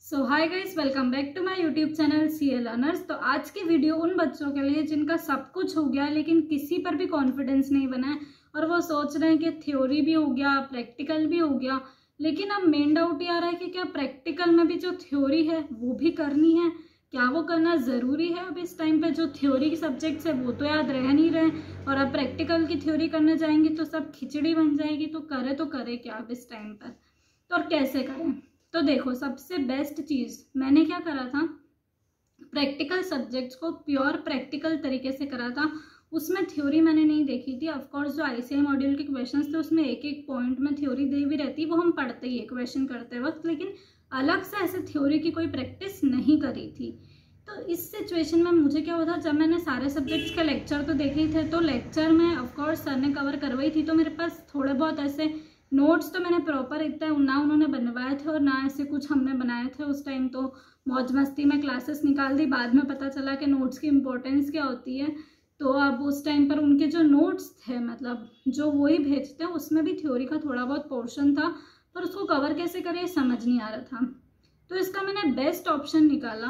So hi guys, welcome back to my YouTube channel CA learners. तो आज की video उन बच्चों के लिए जिनका सब कुछ हो गया लेकिन किसी पर भी कॉन्फिडेंस नहीं बना है और वो सोच रहे हैं कि थ्योरी भी हो गया, प्रैक्टिकल भी हो गया, लेकिन अब मेन डाउट ये आ रहा है कि क्या प्रैक्टिकल में भी जो थ्योरी है वो भी करनी है, क्या वो करना ज़रूरी है। अब इस टाइम पे जो थ्योरी के सब्जेक्ट्स है वो तो याद रह नहीं रहे और अब प्रैक्टिकल की थ्योरी करने जाएंगे तो सब खिचड़ी बन जाएगी। तो करे क्या अब इस टाइम पर, तो और कैसे करें। तो देखो, सबसे बेस्ट चीज़ मैंने क्या करा था, प्रैक्टिकल सब्जेक्ट्स को प्योर प्रैक्टिकल तरीके से करा था। उसमें थ्योरी मैंने नहीं देखी थी। ऑफकोर्स जो आईसीआई मॉड्यूल के क्वेश्चंस थे उसमें एक एक पॉइंट में थ्योरी दी भी रहती, वो हम पढ़ते ही है क्वेश्चन करते वक्त, लेकिन अलग से ऐसे थ्योरी की कोई प्रैक्टिस नहीं करी थी। तो इस सिचुएशन में मुझे क्या हुआ था, जब मैंने सारे सब्जेक्ट्स के लेक्चर तो देखे थे तो लेक्चर में ऑफकोर्स सर ने कवर करवाई थी, तो मेरे पास थोड़े बहुत ऐसे नोट्स तो मैंने प्रॉपर इतना ना उन्होंने बनवाए थे और ना ऐसे कुछ हमने बनाए थे। उस टाइम तो मौज मस्ती में क्लासेस निकाल दी, बाद में पता चला कि नोट्स की इम्पोर्टेंस क्या होती है। तो अब उस टाइम पर उनके जो नोट्स थे, मतलब जो वही भेजते हैं, उसमें भी थ्योरी का थोड़ा बहुत पोर्शन था, पर उसको कवर कैसे करें समझ नहीं आ रहा था। तो इसका मैंने बेस्ट ऑप्शन निकाला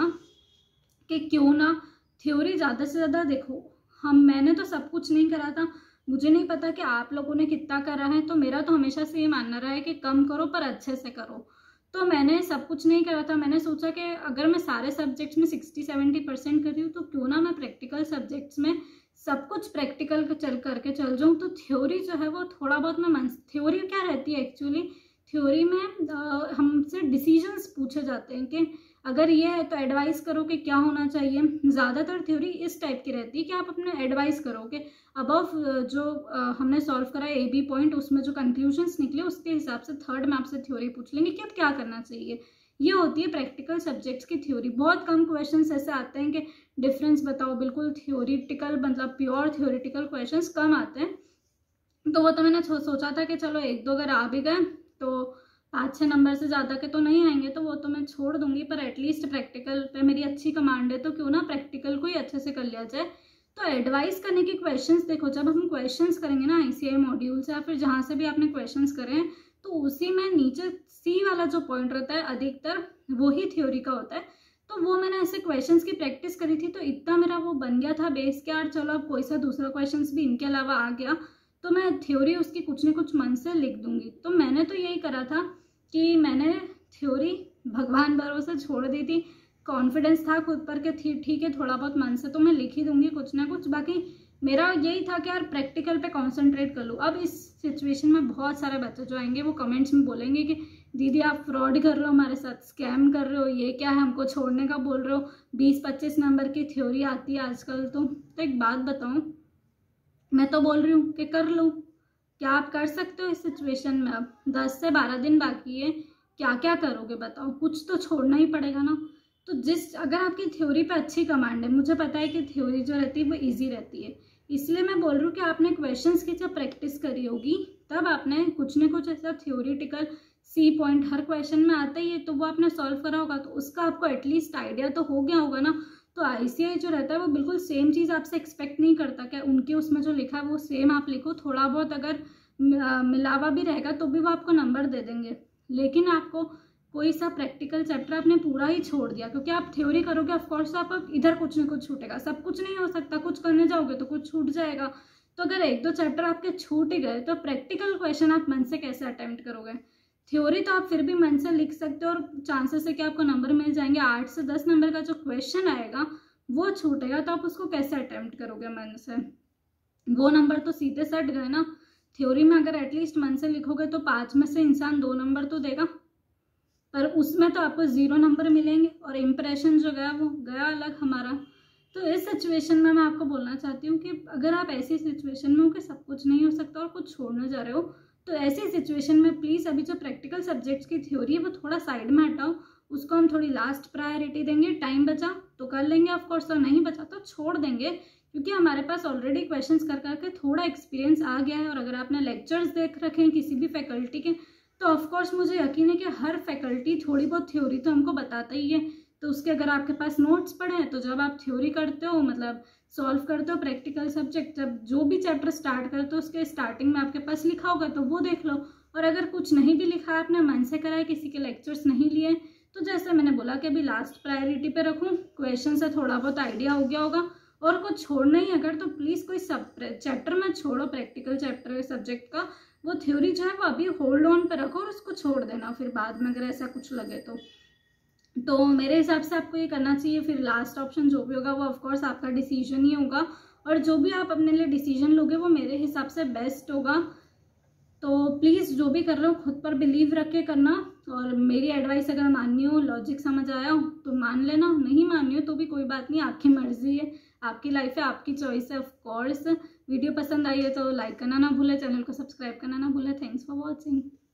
कि क्यों ना थ्योरी ज़्यादा से ज़्यादा देखो। मैंने तो सब कुछ नहीं करा था, मुझे नहीं पता कि आप लोगों ने कितना करा है, तो मेरा तो हमेशा से ये मानना रहा है कि कम करो पर अच्छे से करो। तो मैंने सब कुछ नहीं करा था। मैंने सोचा कि अगर मैं सारे सब्जेक्ट्स में 60-70% कर रही हूँ तो क्यों ना मैं प्रैक्टिकल सब्जेक्ट्स में सब कुछ प्रैक्टिकल करके चल जाऊँ। तो थ्योरी जो है वो थोड़ा बहुत मैं थ्योरी क्या रहती है एक्चुअली, थ्योरी में हमसे डिसीजंस पूछे जाते हैं कि अगर ये है तो एडवाइस करो कि क्या होना चाहिए। ज़्यादातर थ्योरी इस टाइप की रहती है कि आप अपने एडवाइस करो कि अबव जो हमने सॉल्व करा है AB पॉइंट, उसमें जो कंक्लूजन्स निकले उसके हिसाब से थर्ड में आपसे थ्योरी पूछ लेंगे कि अब क्या करना चाहिए। ये होती है प्रैक्टिकल सब्जेक्ट्स की थ्योरी। बहुत कम क्वेश्चंस ऐसे आते हैं कि डिफरेंस बताओ, बिल्कुल थ्योरिटिकल, मतलब प्योर थ्योरिटिकल क्वेश्चंस कम आते हैं। तो वो तो मैंने सोचा था कि चलो एक दो अगर आ भी गए तो 5-6 नंबर से ज़्यादा के तो नहीं आएंगे, तो वो तो मैं छोड़ दूंगी, पर एटलीस्ट प्रैक्टिकल पे मेरी अच्छी कमांड है तो क्यों ना प्रैक्टिकल को ही अच्छे से कर लिया जाए। तो एडवाइस करने के क्वेश्चंस देखो, जब हम क्वेश्चंस करेंगे ना आईसीआई मॉड्यूल से या फिर जहाँ से भी आपने क्वेश्चंस करें, तो उसी में नीचे C वाला जो पॉइंट रहता है अधिकतर वो ही थ्योरी का होता है। तो वो मैंने ऐसे क्वेश्चंस की प्रैक्टिस करी थी, तो इतना मेरा वो बन गया था बेस के यार चलो अब कोई सा दूसरा क्वेश्चन भी इनके अलावा आ गया तो मैं थ्योरी उसकी कुछ न कुछ मन से लिख दूंगी। तो मैंने तो यही करा था कि मैंने थ्योरी भगवान भरोसे छोड़ दी थी। कॉन्फिडेंस था खुद पर कि ठीक है थोड़ा बहुत मन से तो मैं लिख ही दूंगी कुछ ना कुछ। बाकी मेरा यही था कि यार प्रैक्टिकल पे कंसंट्रेट कर लूँ। अब इस सिचुएशन में बहुत सारे बच्चे जो आएंगे वो कमेंट्स में बोलेंगे कि दीदी आप फ्रॉड कर रहे हो, हमारे साथ स्कैम कर रहे हो, ये क्या है, हमको छोड़ने का बोल रहे हो, 20-25 नंबर की थ्योरी आती है आजकल। तो एक बात बताऊँ, मैं तो बोल रही हूँ कि कर लूँ। क्या आप कर सकते हो इस सिचुएशन में? अब 10 से 12 दिन बाकी है, क्या क्या करोगे बताओ, कुछ तो छोड़ना ही पड़ेगा ना। तो अगर आपकी थ्योरी पे अच्छी कमांड है, मुझे पता है कि थ्योरी जो रहती है वो इजी रहती है, इसलिए मैं बोल रही हूँ कि आपने क्वेश्चंस की जब प्रैक्टिस करी होगी तब आपने कुछ न कुछ ऐसा थ्योरिटिकल C पॉइंट हर क्वेश्चन में आता ही है, तो वो आपने सॉल्व करा होगा तो उसका आपको एटलीस्ट आइडिया तो हो गया होगा ना। तो आईसीआई जो रहता है वो बिल्कुल सेम चीज़ आपसे एक्सपेक्ट नहीं करता कि उनके उसमें जो लिखा है वो सेम आप लिखो। थोड़ा बहुत अगर मिलावा भी रहेगा तो भी वो आपको नंबर दे देंगे, लेकिन आपको कोई सा प्रैक्टिकल चैप्टर आपने पूरा ही छोड़ दिया क्योंकि आप थ्योरी करोगे, ऑफकोर्स आप इधर कुछ न कुछ छूटेगा, सब कुछ नहीं हो सकता, कुछ करने जाओगे तो कुछ छूट जाएगा। तो अगर 1-2 चैप्टर आपके छूट ही गए तो प्रैक्टिकल क्वेश्चन आप मन से कैसे अटेम्प्ट करोगे। थ्योरी तो आप फिर भी मन से लिख सकते हो और चांसेस है कि आपको नंबर मिल जाएंगे। 8 से 10 नंबर का जो क्वेश्चन आएगा वो छूटेगा तो आप उसको कैसे अटेम्प्ट करोगे मन से, वो नंबर तो सीधे सट गए ना। थ्योरी में अगर एटलीस्ट मन से लिखोगे तो 5 में से इंसान 2 नंबर तो देगा, पर उसमें तो आपको 0 नंबर मिलेंगे और इम्प्रेशन जो गया वो गया अलग हमारा। तो इस सिचुएशन में मैं आपको बोलना चाहती हूँ कि अगर आप ऐसी सिचुएशन में हो कि सब कुछ नहीं हो सकता और कुछ छोड़ने जा रहे हो, तो ऐसी सिचुएशन में प्लीज़ अभी जो प्रैक्टिकल सब्जेक्ट्स की थ्योरी है वो थोड़ा साइड में हटाओ, उसको हम थोड़ी लास्ट प्रायोरिटी देंगे। टाइम बचा तो कर लेंगे ऑफकोर्स, और नहीं बचा तो छोड़ देंगे, क्योंकि हमारे पास ऑलरेडी क्वेश्चंस कर करके थोड़ा एक्सपीरियंस आ गया है। और अगर आपने लेक्चर्स देख रखे हैं किसी भी फैकल्टी के, तो ऑफकोर्स मुझे यकीन है कि हर फैकल्टी थोड़ी बहुत थ्योरी तो हमको बताता ही है। तो उसके अगर आपके पास नोट्स पड़े हैं तो जब आप थ्योरी करते हो, मतलब सॉल्व करते हो प्रैक्टिकल सब्जेक्ट, जब जो भी चैप्टर स्टार्ट करते हो उसके स्टार्टिंग में आपके पास लिखा होगा तो वो देख लो। और अगर कुछ नहीं भी लिखा है, आपने मन से करा है, किसी के लेक्चर्स नहीं लिए, तो जैसे मैंने बोला कि अभी लास्ट प्रायोरिटी पे रखूँ, क्वेश्चन से थोड़ा बहुत आइडिया हो गया होगा, और कुछ छोड़ना ही अगर तो प्लीज़ कोई सब चैप्टर मत छोड़ो, प्रैक्टिकल चैप्टर सब्जेक्ट का वो थ्योरी जो है वो अभी होल्ड ऑन पे रखो और उसको छोड़ देना फिर बाद में अगर ऐसा कुछ लगे तो मेरे हिसाब से आपको ये करना चाहिए। फिर लास्ट ऑप्शन जो भी होगा वो ऑफकोर्स आपका डिसीजन ही होगा, और जो भी आप अपने लिए डिसीजन लोगे वो मेरे हिसाब से बेस्ट होगा। तो प्लीज़ जो भी कर रहे हो खुद पर बिलीव रख के करना, और मेरी एडवाइस अगर माननी हो, लॉजिक समझ आया हो तो मान लेना, नहीं माननी हो तो भी कोई बात नहीं, आपकी मर्जी है, आपकी लाइफ है, आपकी चॉइस है। ऑफ कोर्स वीडियो पसंद आई है तो लाइक करना ना भूले, चैनल को सब्सक्राइब करना ना भूले। Thanks for watching.